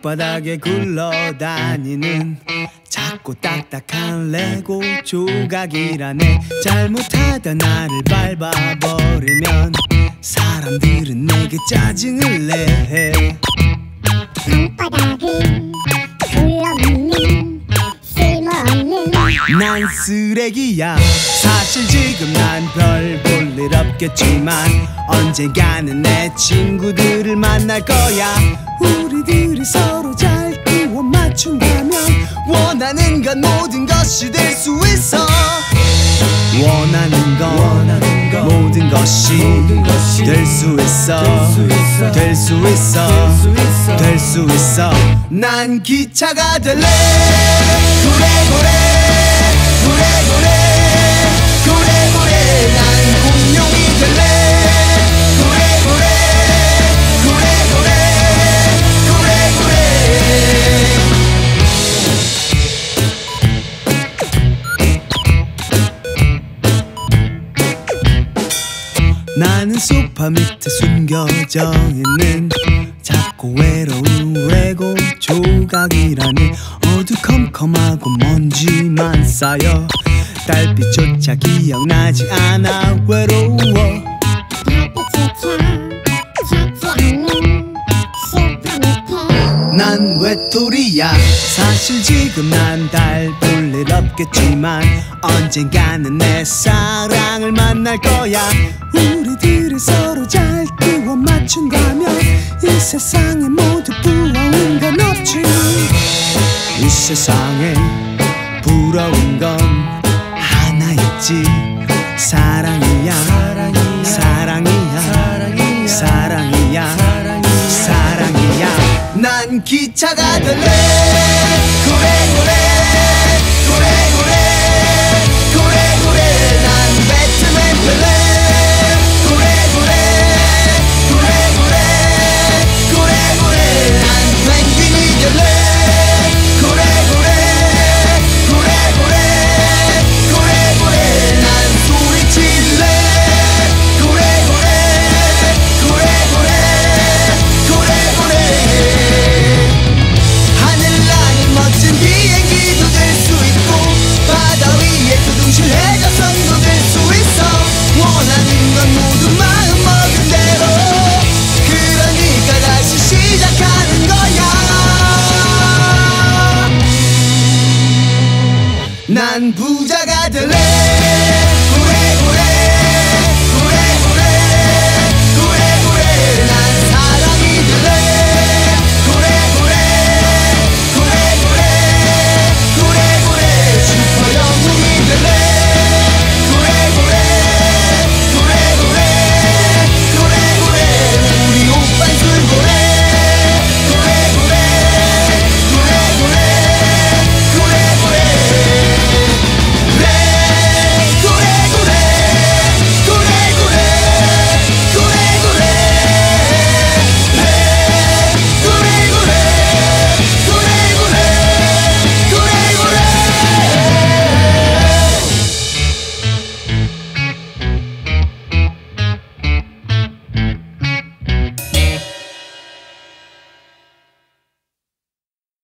길바닥에 굴러다니는 작고 딱딱한 레고 조각이라네. 잘못하다 나를 밟아버리면 사람들은 내게 짜증을 내. 길바닥을 굴러다니는 쓸모없는 난 쓰레기야. 사실 지금 난 별 볼 일 없겠지만 언젠가는 내 친구들을 만날 거야. 우리들이 서로 잘 끼워 맞춘다면 원하는 건 모든 것이 될 수 있어. 원하는 건 모든 것이 될 수 있어. 될 수 있어. 될 수 있어. 난 기차가 될래. 고래고래 고래고래 고래고래. 난 공룡이 될래. 고래고래 고래고래 고래고래. 나는 소파 밑에 숨겨져 있는 작고 외로운 레고 조각이라니. 어두컴컴하고 먼지만 쌓여 달빛조차 기억나지 않아. 외로워. 난 외톨이야. 사실 지금 난 달 볼 일 없겠지만 언젠가는 내 사랑을 만날 거야. 우리들이 서로 잘 끼워 맞춘다면 이 세상에 모두 부러운 건 없지. 이 세상에 부러운 건 하나 있지. 사랑이야. 사랑이야. 사랑이야. 사랑이야. 난 기차가 될래. 고래